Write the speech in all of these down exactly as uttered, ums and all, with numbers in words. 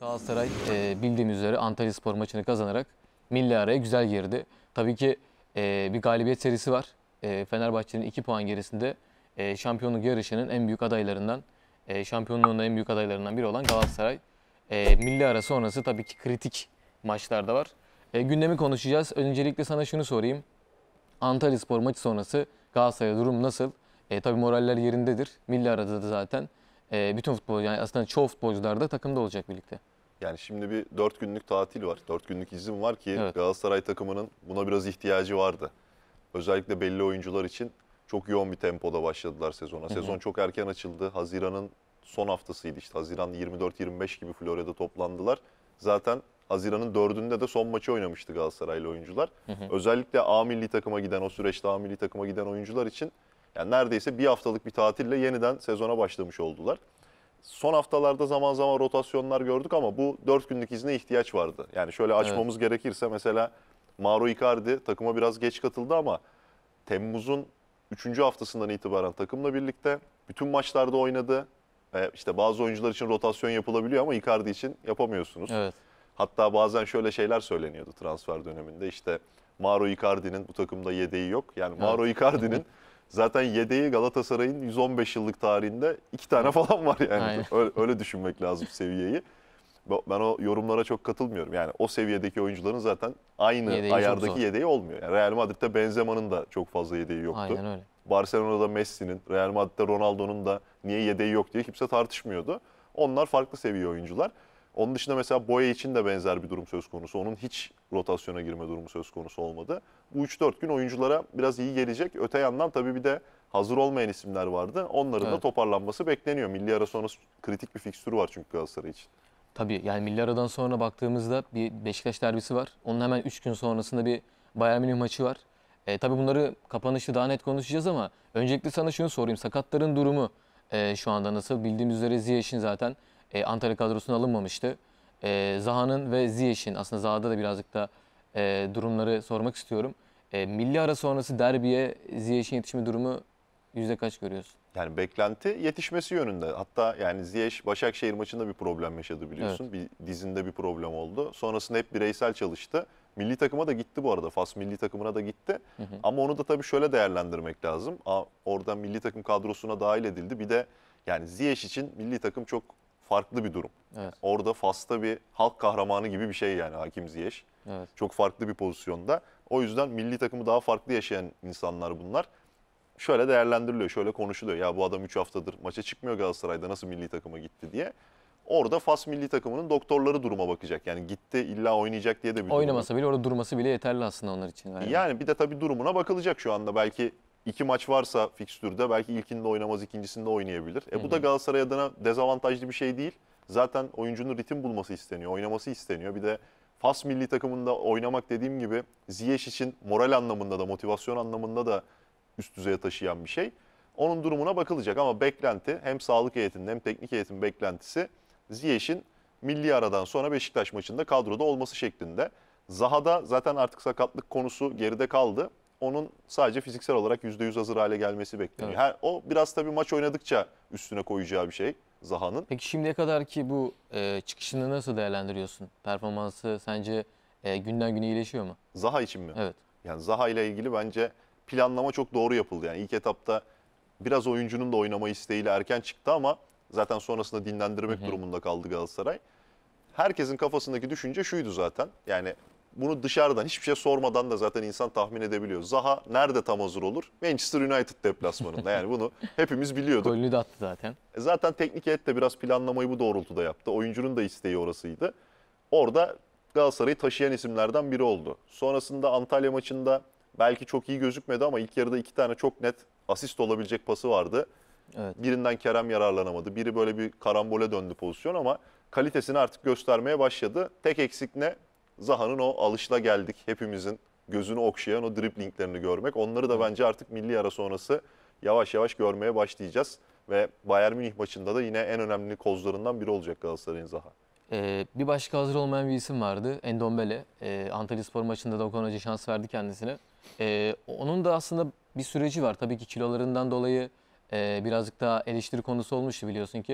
Galatasaray e, bildiğimiz üzere Antalyaspor maçını kazanarak milli araya güzel girdi. Tabii ki e, bir galibiyet serisi var. E, Fenerbahçe'nin iki puan gerisinde e, şampiyonluk yarışının en büyük adaylarından, e, şampiyonluğun en büyük adaylarından biri olan Galatasaray. E, milli ara sonrası tabii ki kritik maçlar da var. E, gündemi konuşacağız. Öncelikle sana şunu sorayım. Antalyaspor maçı sonrası Galatasaray'da durum nasıl? E, tabii moraller yerindedir. Milli arada da zaten e, bütün futbolcu, yani aslında çoğu futbolcular da takımda olacak birlikte. Yani şimdi bir dört günlük tatil var. Dört günlük izin var ki Evet. Galatasaray takımının buna biraz ihtiyacı vardı. Özellikle belli oyuncular için çok yoğun bir tempoda başladılar sezona. Sezon hı hı. çok erken açıldı. Haziran'ın son haftasıydı işte. Haziran yirmi dört yirmi beş gibi Florya'da toplandılar. Zaten Haziran'ın dördünde de son maçı oynamıştı Galatasaraylı oyuncular. Hı hı. Özellikle A milli takıma giden, o süreçte A milli takıma giden oyuncular için yani neredeyse bir haftalık bir tatille yeniden sezona başlamış oldular. Son haftalarda zaman zaman rotasyonlar gördük ama bu dört günlük izne ihtiyaç vardı. Yani şöyle açmamız evet. gerekirse mesela Mauro Icardi takıma biraz geç katıldı ama Temmuz'un üçüncü haftasından itibaren takımla birlikte bütün maçlarda oynadı. Ee, işte bazı oyuncular için rotasyon yapılabiliyor ama Icardi için yapamıyorsunuz. Evet. Hatta bazen şöyle şeyler söyleniyordu transfer döneminde. İşte Mauro Icardi'nin bu takımda yedeği yok. Yani evet. Mauro Icardi'nin zaten yedeği Galatasaray'ın yüz on beş yıllık tarihinde iki tane falan var yani. Öyle, öyle düşünmek lazım seviyeyi. Ben o yorumlara çok katılmıyorum. Yani o seviyedeki oyuncuların zaten aynı yedeği ayardaki yedeği olmuyor. Yani Real Madrid'de Benzema'nın da çok fazla yedeği yoktu. Aynen öyle. Barcelona'da Messi'nin, Real Madrid'de Ronaldo'nun da niye yedeği yok diye kimse tartışmıyordu. Onlar farklı seviye oyuncular. Onun dışında mesela Boya için de benzer bir durum söz konusu. Onun hiç rotasyona girme durumu söz konusu olmadı. Bu üç dört gün oyunculara biraz iyi gelecek. Öte yandan tabii bir de hazır olmayan isimler vardı. Onların evet. da toparlanması bekleniyor. Milli ara sonrası kritik bir fikstürü var çünkü Galatasaray için. Tabii yani milli aradan sonra baktığımızda bir Beşiktaş derbisi var. Onun hemen üç gün sonrasında bir Bayern Münih maçı var. E, tabii bunları kapanışta daha net konuşacağız ama öncelikle sana şunu sorayım. Sakatların durumu e, şu anda nasıl? Bildiğimiz üzere Ziyech'in zaten e, Antalya kadrosuna alınmamıştı. E, Zaha'nın ve Ziyech'in, aslında Zaha'da da birazcık da e, durumları sormak istiyorum. E, milli ara sonrası derbiye Ziyech'in yetişme durumu yüzde kaç görüyorsun? Yani beklenti yetişmesi yönünde. Hatta yani Ziyech Başakşehir maçında bir problem yaşadı biliyorsun. Evet. Bir dizinde bir problem oldu. Sonrasında hep bireysel çalıştı. Milli takıma da gitti bu arada. Fas milli takımına da gitti. Hı hı. Ama onu da tabii şöyle değerlendirmek lazım. Oradan milli takım kadrosuna dahil edildi. Bir de yani Ziyech için milli takım çok farklı bir durum. Evet. Orada Fas'ta bir halk kahramanı gibi bir şey yani Hakim Ziyech. Evet. Çok farklı bir pozisyonda. O yüzden milli takımı daha farklı yaşayan insanlar bunlar. Şöyle değerlendiriliyor, şöyle konuşuluyor. Ya bu adam üç haftadır maça çıkmıyor Galatasaray'da, nasıl milli takıma gitti diye. Orada Fas milli takımının doktorları duruma bakacak. Yani gitti illa oynayacak diye de bir durum. Oynamasa bile orada durması bile yeterli aslında onlar için. Yani, yani bir de tabii durumuna bakılacak şu anda. Belki iki maç varsa fikstürde belki ilkinde oynamaz, ikincisinde oynayabilir. E bu da Galatasaray adına dezavantajlı bir şey değil. Zaten oyuncunun ritim bulması isteniyor, oynaması isteniyor. Bir de Fas milli takımında oynamak dediğim gibi Ziyech için moral anlamında da motivasyon anlamında da üst düzeye taşıyan bir şey. Onun durumuna bakılacak ama beklenti hem sağlık heyetinin hem teknik heyetin beklentisi Ziyech'in milli aradan sonra Beşiktaş maçında kadroda olması şeklinde. Zaha'da zaten artık sakatlık konusu geride kaldı. Onun sadece fiziksel olarak yüzde yüz hazır hale gelmesi bekleniyor. Evet. Her, o biraz tabii maç oynadıkça üstüne koyacağı bir şey Zaha'nın. Peki şimdiye kadar ki bu e, çıkışını nasıl değerlendiriyorsun? Performansı sence e, günden güne iyileşiyor mu? Zaha için mi? Evet. Yani Zaha ile ilgili bence planlama çok doğru yapıldı. Yani ilk etapta biraz oyuncunun da oynama isteğiyle erken çıktı ama zaten sonrasında dinlendirmek hı hı. durumunda kaldı Galatasaray. Herkesin kafasındaki düşünce şuydu zaten. Yani bunu dışarıdan hiçbir şey sormadan da zaten insan tahmin edebiliyor. Zaha nerede tam hazır olur? Manchester United deplasmanında. Yani bunu hepimiz biliyorduk. Golünü de attı zaten. Zaten teknik heyet de biraz planlamayı bu doğrultuda yaptı. Oyuncunun da isteği orasıydı. Orada Galatasaray'ı taşıyan isimlerden biri oldu. Sonrasında Antalya maçında belki çok iyi gözükmedi ama ilk yarıda iki tane çok net asist olabilecek pası vardı. Evet. Birinden Kerem yararlanamadı. Biri böyle bir karambole döndü pozisyon ama kalitesini artık göstermeye başladı. Tek eksik ne? Zaha'nın o alışılageldik hepimizin gözünü okşayan o driblinglerini görmek. Onları da bence artık milli ara sonrası yavaş yavaş görmeye başlayacağız. Ve Bayern Münih maçında da yine en önemli kozlarından biri olacak Galatasaray'ın Zaha. Ee, bir başka hazır olmayan bir isim vardı. Endombele. Ee, Antalyaspor maçında da Okan Hoca şans verdi kendisine. Ee, onun da aslında bir süreci var. Tabii ki kilolarından dolayı e, birazcık daha eleştiri konusu olmuştu biliyorsun ki.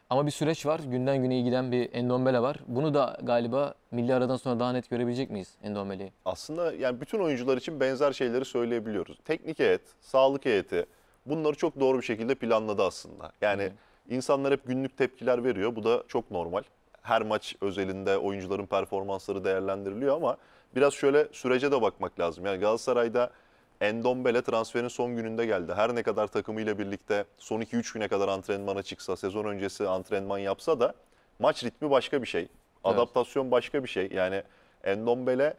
Ama bir süreç var. Günden güne iyi giden bir Endombele var. Bunu da galiba milli aradan sonra daha net görebilecek miyiz Endombele'yi? Aslında yani bütün oyuncular için benzer şeyleri söyleyebiliyoruz. Teknik heyet, sağlık heyeti bunları çok doğru bir şekilde planladı aslında. Yani Hı. insanlar hep günlük tepkiler veriyor. Bu da çok normal. Her maç özelinde oyuncuların performansları değerlendiriliyor ama biraz şöyle sürece de bakmak lazım. Yani Galatasaray'da Endombele transferin son gününde geldi. Her ne kadar takımıyla birlikte son iki üç güne kadar antrenmana çıksa, sezon öncesi antrenman yapsa da maç ritmi başka bir şey. Adaptasyon başka bir şey. Yani Endombele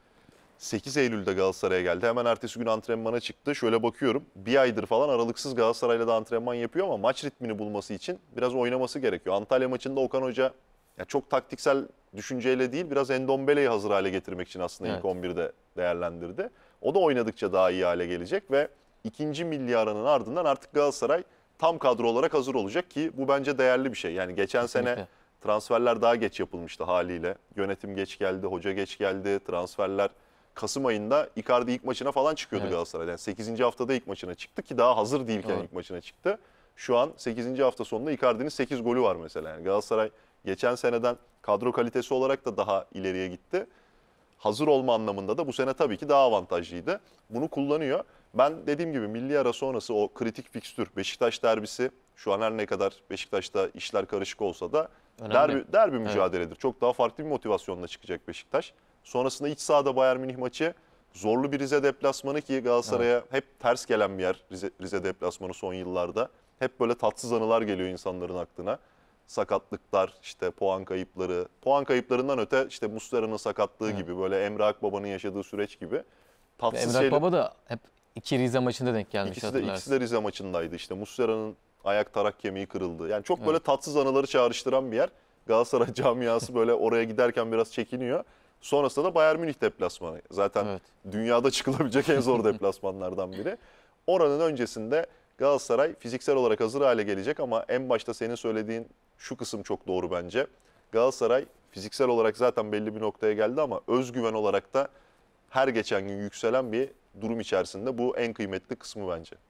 sekiz Eylül'de Galatasaray'a geldi. Hemen ertesi gün antrenmana çıktı. Şöyle bakıyorum. Bir aydır falan aralıksız Galatasaray'la da antrenman yapıyor ama maç ritmini bulması için biraz oynaması gerekiyor. Antalya maçında Okan Hoca ya çok taktiksel düşünceyle değil biraz Endombele'yi hazır hale getirmek için aslında Evet. ilk on birde değerlendirdi. O da oynadıkça daha iyi hale gelecek ve ikinci milli aranın ardından artık Galatasaray tam kadro olarak hazır olacak ki bu bence değerli bir şey. Yani geçen sene Kesinlikle. transferler daha geç yapılmıştı haliyle. Yönetim geç geldi, hoca geç geldi, transferler Kasım ayında Icardi ilk maçına falan çıkıyordu Evet. Galatasaray'dan. Yani sekizinci haftada ilk maçına çıktı ki daha hazır değilken Doğru. ilk maçına çıktı. Şu an sekizinci hafta sonunda Icardi'nin sekiz golü var mesela. Yani Galatasaray geçen seneden kadro kalitesi olarak da daha ileriye gitti. Hazır olma anlamında da bu sene tabii ki daha avantajlıydı. Bunu kullanıyor. Ben dediğim gibi milli ara sonrası o kritik fikstür, Beşiktaş derbisi şu an her ne kadar Beşiktaş'ta işler karışık olsa da Önemli. derbi, derbi mücadeledir. Çok daha farklı bir motivasyonla çıkacak Beşiktaş. Sonrasında iç sahada Bayern Münih maçı zorlu bir Rize deplasmanı ki Galatasaray'a hep ters gelen bir yer Rize, Rize deplasmanı son yıllarda. Hep böyle tatsız anılar geliyor insanların aklına. Sakatlıklar, işte puan kayıpları. Puan kayıplarından öte işte Muslera'nın sakatlığı Evet. gibi böyle Emre Akbaba'nın yaşadığı süreç gibi. Ve Tatsız Emrah şeyler. Baba da hep iki Rize maçında denk gelmiş İkisi de, ikisi hatırlarsın. de Rize maçındaydı işte. Muslera'nın ayak tarak kemiği kırıldı. Yani çok böyle Evet. tatsız anıları çağrıştıran bir yer. Galatasaray camiası böyle oraya giderken biraz çekiniyor. Sonrasında da Bayern Münih deplasmanı. Zaten Evet. dünyada çıkılabilecek en zor deplasmanlardan biri. Oranın öncesinde Galatasaray fiziksel olarak hazır hale gelecek ama en başta senin söylediğin şu kısım çok doğru bence. Galatasaray fiziksel olarak zaten belli bir noktaya geldi ama özgüven olarak da her geçen gün yükselen bir durum içerisinde. Bu en kıymetli kısmı bence.